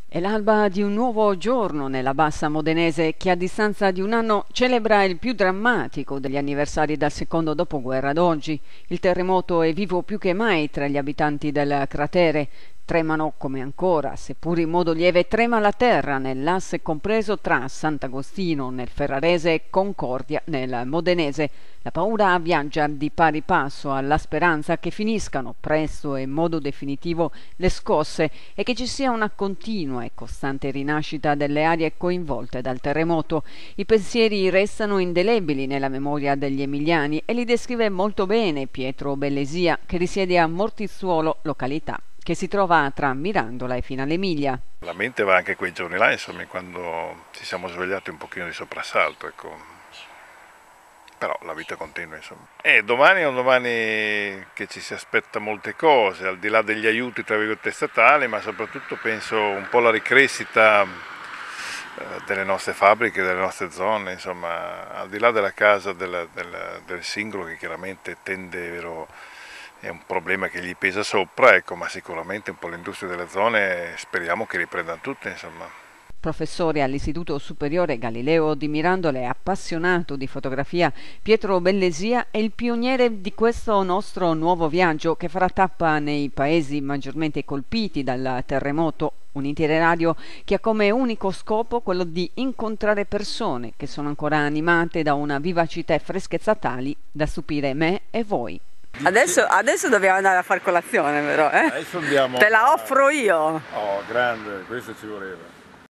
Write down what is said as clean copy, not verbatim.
È l'alba di un nuovo giorno nella Bassa Modenese che a distanza di un anno celebra il più drammatico degli anniversari dal secondo dopoguerra ad oggi. Il terremoto è vivo più che mai tra gli abitanti del cratere. Tremano come ancora, seppur in modo lieve, trema la terra nell'asse compreso tra Sant'Agostino nel Ferrarese e Concordia nel Modenese. La paura viaggia di pari passo alla speranza che finiscano presto e in modo definitivo le scosse e che ci sia una continua e costante rinascita delle aree coinvolte dal terremoto. I pensieri restano indelebili nella memoria degli emiliani e li descrive molto bene Pietro Bellesia, che risiede a Mortizzuolo, località che si trova tra Mirandola e Finale Emilia. La mente va anche quei giorni là, insomma, quando ci siamo svegliati un pochino di soprassalto, ecco. Però la vita continua, insomma. E domani è un domani che ci si aspetta molte cose, al di là degli aiuti tra virgolette statali, ma soprattutto penso un po' alla ricrescita delle nostre fabbriche, delle nostre zone, insomma, al di là della casa del singolo che chiaramente è un problema che gli pesa sopra, ecco, ma sicuramente un po' l'industria delle zone speriamo che riprendano tutte, insomma. Professore all'Istituto Superiore Galileo di Mirandola e appassionato di fotografia, Pietro Bellesia è il pioniere di questo nostro nuovo viaggio che farà tappa nei paesi maggiormente colpiti dal terremoto, un itinerario che ha come unico scopo quello di incontrare persone che sono ancora animate da una vivacità e freschezza tali da stupire me e voi. Adesso dobbiamo andare a far colazione però, eh? Adesso andiamo. Te la offro io! Oh, grande, questo ci voleva.